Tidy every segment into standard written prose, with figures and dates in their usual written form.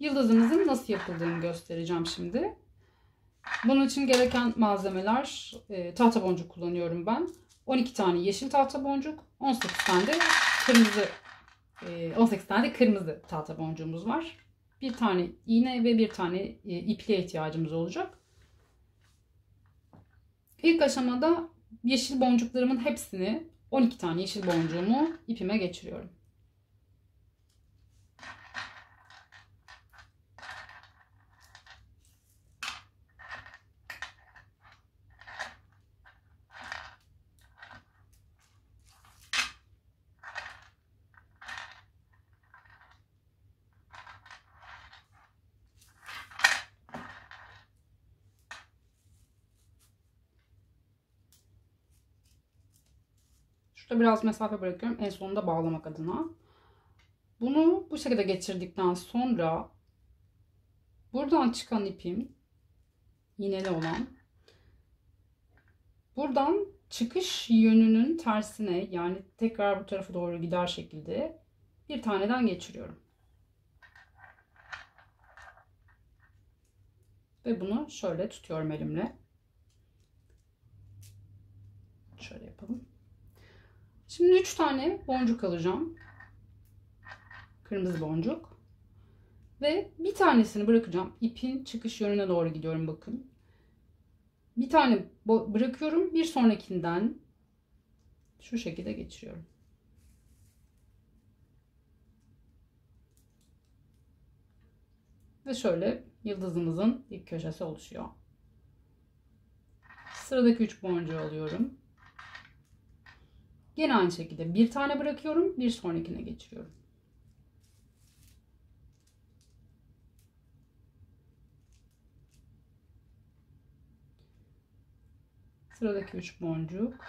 Yıldızımızın nasıl yapıldığını göstereceğim şimdi. Bunun için gereken malzemeler, tahta boncuk kullanıyorum ben. 12 tane yeşil tahta boncuk, 18 tane de kırmızı 18 tane de kırmızı tahta boncuğumuz var. Bir tane iğne ve bir tane ipliğe ihtiyacımız olacak. İlk aşamada yeşil boncuklarımın hepsini, 12 tane yeşil boncuğumu ipime geçiriyorum. Şurada biraz mesafe bırakıyorum en sonunda bağlamak adına. Bunu bu şekilde geçirdikten sonra buradan çıkan ipim, iğneli olan, buradan çıkış yönünün tersine, yani tekrar bu tarafa doğru gider şekilde bir taneden geçiriyorum. Ve bunu şöyle tutuyorum elimle. Şöyle yapalım. Şimdi 3 tane boncuk alacağım. Kırmızı boncuk. Ve bir tanesini bırakacağım. İpin çıkış yönüne doğru gidiyorum bakın. Bir tane bırakıyorum. Bir sonrakinden şu şekilde geçiriyorum. Ve şöyle yıldızımızın ilk köşesi oluşuyor. Sıradaki 3 boncuğu alıyorum. Yine aynı şekilde bir tane bırakıyorum. Bir sonrakine geçiriyorum. Sıradaki 3 boncuk.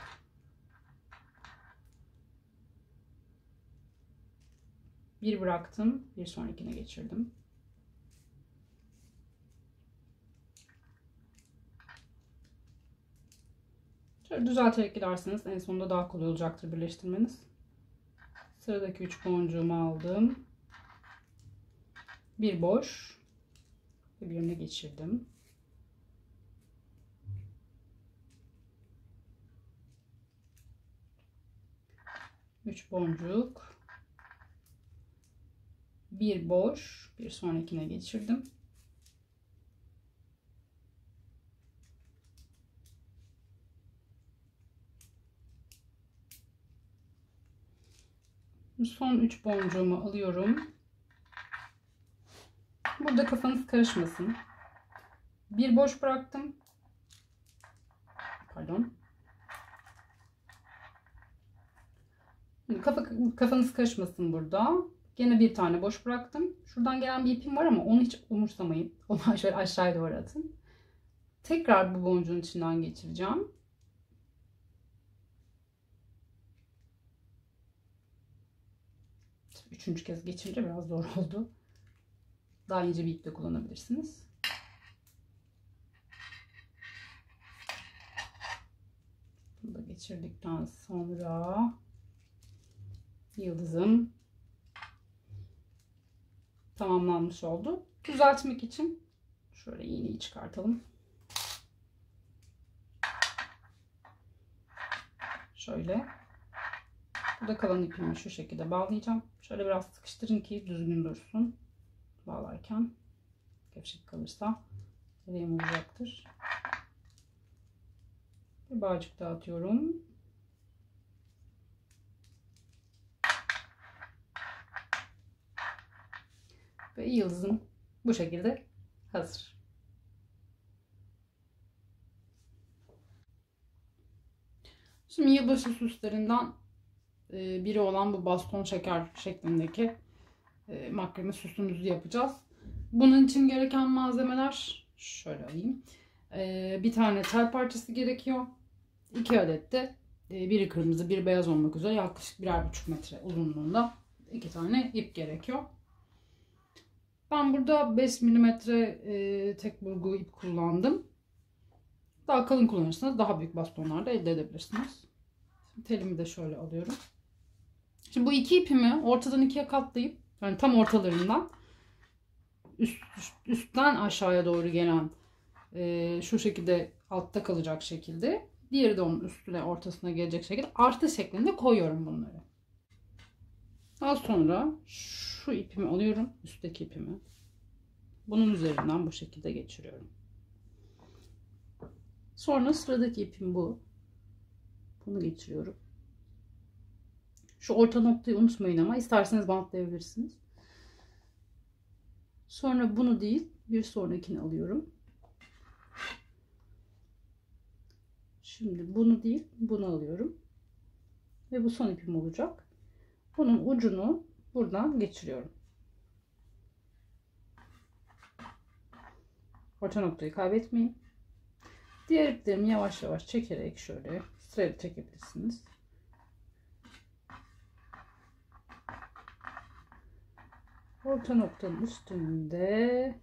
Bir bıraktım. Bir sonrakine geçirdim. Şöyle düzelterek giderseniz en sonunda daha kolay olacaktır birleştirmeniz. Sıradaki 3 boncuğumu aldım. Bir boş. Ve birine geçirdim. Üç boncuk. Bir boş. Bir sonrakine geçirdim. Son 3 boncuğumu alıyorum. Burada kafanız karışmasın. Bir boş bıraktım. Pardon. Kafanız karışmasın burada. Gene bir tane boş bıraktım. Şuradan gelen bir ipim var ama onu hiç umursamayın. Onu şöyle aşağıya doğru atın. Tekrar bu boncuğun içinden geçireceğim. Üçüncü kez geçince biraz zor oldu. Daha ince bir ip de kullanabilirsiniz. Bunu da geçirdikten sonra yıldızım tamamlanmış oldu. Düzeltmek için şöyle iğneyi çıkartalım. Şöyle. Burada kalan ipimi şu şekilde bağlayacağım. Şöyle biraz sıkıştırın ki düzgün dursun. Bağlarken gevşek kalırsa nereye vuracaktır. Bir bağcık daha atıyorum. Ve yıldızım bu şekilde hazır. Şimdi yılbaşı süslerinden biri olan bu baston şeker şeklindeki makrame süsümüzü yapacağız. Bunun için gereken malzemeler şöyle alayım. Bir tane tel parçası gerekiyor. 2 adet de biri kırmızı biri beyaz olmak üzere yaklaşık 1,5 metre uzunluğunda 2 tane ip gerekiyor. Ben burada 5 milimetre tek burgu ip kullandım. Daha kalın kullanırsanız daha büyük bastonlarda elde edebilirsiniz. Şimdi telimi de şöyle alıyorum. Şimdi bu iki ipimi ortadan ikiye katlayıp, yani tam ortalarından üstten aşağıya doğru gelen şu şekilde altta kalacak şekilde. Diğeri de onun üstüne ortasına gelecek şekilde artı şeklinde koyuyorum bunları. Daha sonra şu ipimi alıyorum. Üstteki ipimi. Bunun üzerinden bu şekilde geçiriyorum. Sonra sıradaki ipim bu. Bunu geçiriyorum. Şu orta noktayı unutmayın ama isterseniz bantlayabilirsiniz. Sonra bunu değil bir sonrakini alıyorum. Şimdi bunu değil bunu alıyorum. Ve bu son ipim olacak. Bunun ucunu buradan geçiriyorum. Orta noktayı kaybetmeyin. Diğer iplerimi yavaş yavaş çekerek şöyle sırayla çekebilirsiniz. Orta noktanın üstünde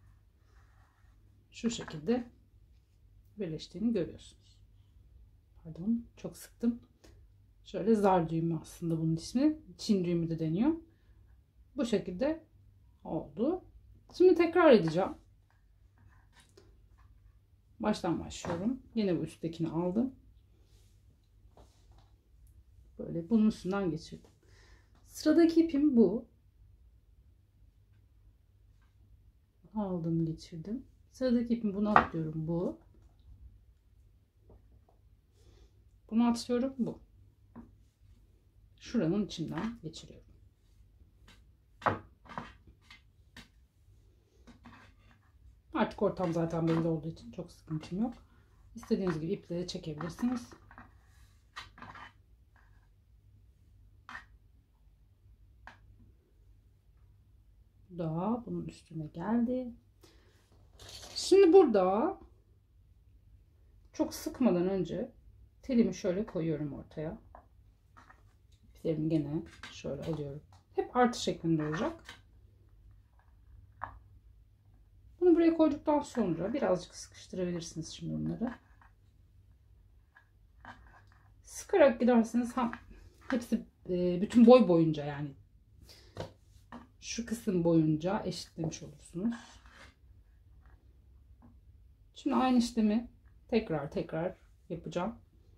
şu şekilde birleştiğini görüyorsunuz. Pardon, çok sıktım. Şöyle zar düğümü aslında bunun ismi. Çin düğümü de deniyor. Bu şekilde oldu. Şimdi tekrar edeceğim. Baştan başlıyorum. Yine bu üsttekini aldım. Böyle bunun üstünden geçirdim. Sıradaki ipim bu. Aldım, geçirdim. Sıradaki ipim, bunu atlıyorum, bu. Bunu atlıyorum, bu. Şuranın içinden geçiriyorum. Artık ortam zaten belli olduğu için çok sıkıntım yok. İstediğiniz gibi ipleri çekebilirsiniz. Da bunun üstüne geldi. Şimdi burada çok sıkmadan önce telimi şöyle koyuyorum ortaya. İplerimi gene şöyle alıyorum. Hep artı şeklinde olacak. Bunu buraya koyduktan sonra birazcık sıkıştırabilirsiniz şimdi bunları. Sıkarak giderseniz hepsi bütün boy boyunca, yani şu kısım boyunca eşitlemiş olursunuz. Şimdi aynı işlemi tekrar yapacağım.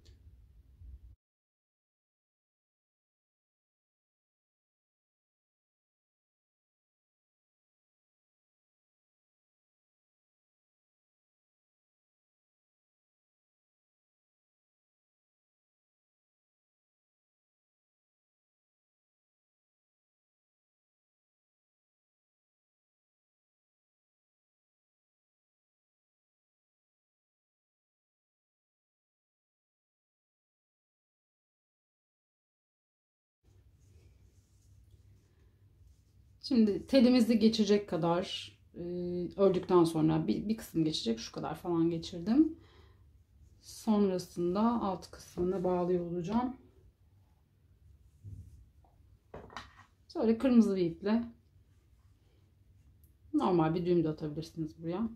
Şimdi telimizi geçecek kadar ördükten sonra bir kısım geçecek, şu kadar falan geçirdim. Sonrasında alt kısmını bağlıyor olacağım. Sonra kırmızı bir iple normal bir düğüm de atabilirsiniz buraya.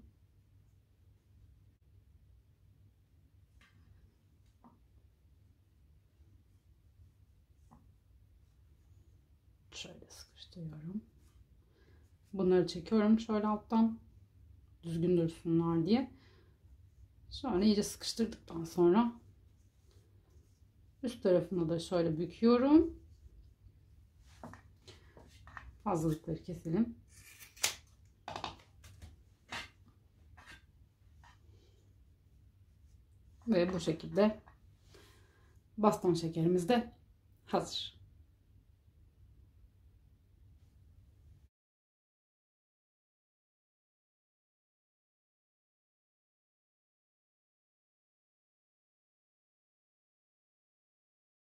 Şöyle sıkıştırıyorum. Bunları çekiyorum şöyle alttan, düzgün dursunlar diye. Sonra iyice sıkıştırdıktan sonra üst tarafını da şöyle büküyorum. Fazlalıkları keselim. Ve bu şekilde baston şekerimiz de hazır.